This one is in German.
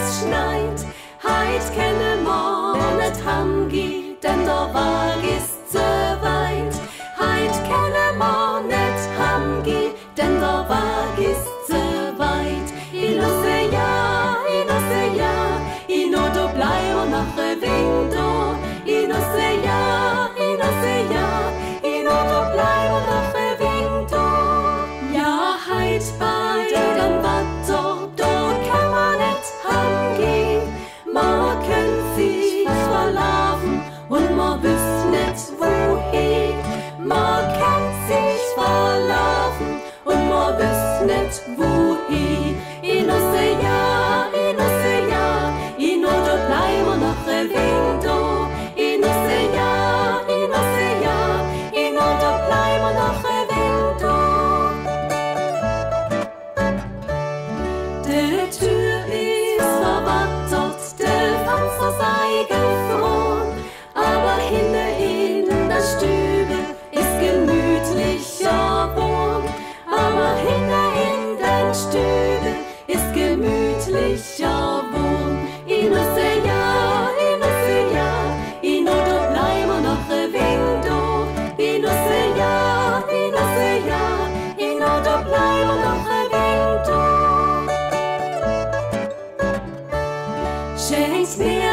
es schneit. Heit kenne ma net hamgi, denn der Wag ist zu weit. Heit kenne ma net hamgi, denn der Wag ist zu weit. Ino se ja, ino do bleib noch ein wenig da. Ino se ja, ino do bleib noch ein wenig da. Ja, heit bei den Watter, da kann man net hamgi. Ma kennt sich verlaufen und ma wüsst net wohin. Ma kennt sich verlaufen und ma wüsst net wohin. Ino se ja, ino do bleib noch ein wenig da. Ino se ja, ino do bleib noch ein wenig da. Die Tür ist verwattert, der Fenster sei gefroren, aber hinten in der Stube ist gemütlicher Wohn. Aber hinten in der Stube ist gemütlicher Wohn. Ino se ja, ino do bleib noch ein wenig da. Ino se ja, ino do bleib noch ein wenig da. Schenkt mir